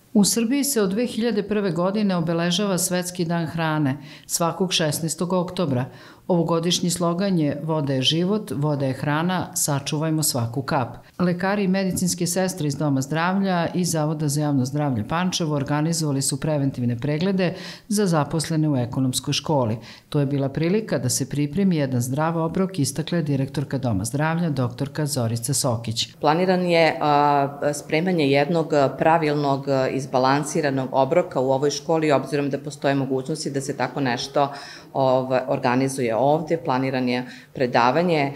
U Srbiji se od 2001. godine obeležava Svetski dan hrane svakog 16. oktobra. Ovogodišnji slogan je "Voda je život, voda je hrana, sačuvajmo svaku kap". Lekari i medicinske sestre iz Doma zdravlja i Zavoda za javno zdravlje Pančevo organizovali su preventivne preglede za zaposlene u ekonomskoj školi. To je bila prilika da se pripremi jedan zdrav obrok, istakla je direktorka Doma zdravlja, doktorka Zorica Sokić. Planiran je spremanje jednog pravilnog izbalansiranog obroka u ovoj školi, obzirom da postoje mogućnosti da se tako nešto organizuje ovde. Planiran je predavanje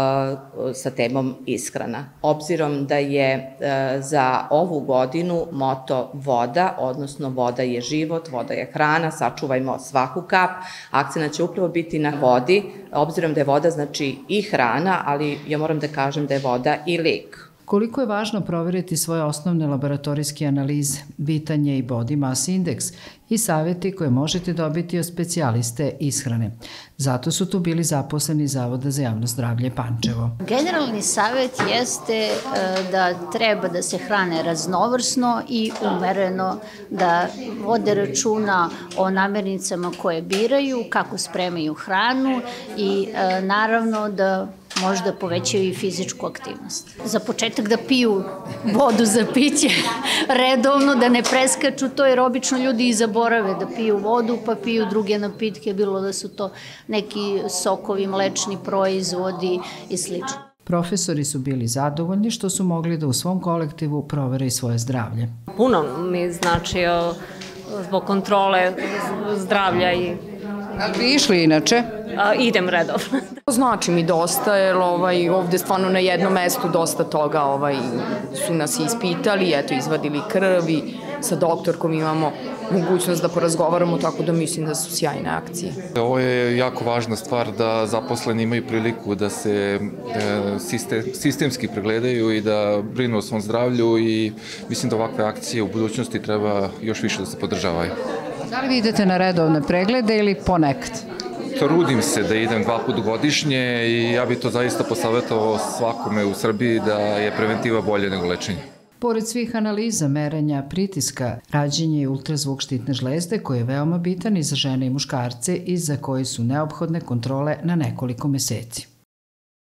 sa temom ishrana. Obzirom da je za ovu godinu moto voda, odnosno voda je život, voda je hrana, sačuvajmo svaku kap, akcenat će upravo biti na vodi, obzirom da je voda znači i hrana, ali ja moram da kažem da je voda i lek. Koliko je važno proveriti svoje osnovne laboratorijske analize, bitan je i body mass index i savjeti koje možete dobiti od specijaliste ishrane. Zato su tu bili zaposleni Zavoda za javno zdravlje Pančevo. Generalni savjet jeste da treba da se hrane raznovrsno i umereno, da vode računa o namirnicama koje biraju, kako spremaju hranu i naravno da možda povećaju i fizičku aktivnost. Za početak da piju vodu za piće redovno, da ne preskaču to, jer obično ljudi i zaborave da piju vodu, pa piju druge napitke, bilo da su to neki sokovi, mlečni proizvodi i sl. Profesori su bili zadovoljni što su mogli da u svom kolektivu provere i svoje zdravlje. Puno mi znači zbog kontrole zdravlja i... Da li bi išli inače? Idem redovno. Znači mi dosta, jer ovde stvarno na jednom mestu dosta toga su nas ispitali, eto, izvadili krv i sa doktorkom imamo mogućnost da porazgovaramo, tako da mislim da su sjajne akcije. Ovo je jako važna stvar da zaposleni imaju priliku da se sistemski pregledaju i da brinu o svom zdravlju i mislim da ovakve akcije u budućnosti treba još više da se podržavaju. Da li vi idete na redovne preglede ili ponekad? Trudim se da idem 2 puta godišnje i ja bih to zaista posavjetovao svakome u Srbiji da je preventiva bolje nego lečenje. Pored svih analiza, merenja, pritiska, rađenje i ultrazvuk štitne žlezde koji je veoma bitan i za žene i muškarce i za koji su neophodne kontrole na nekoliko meseci.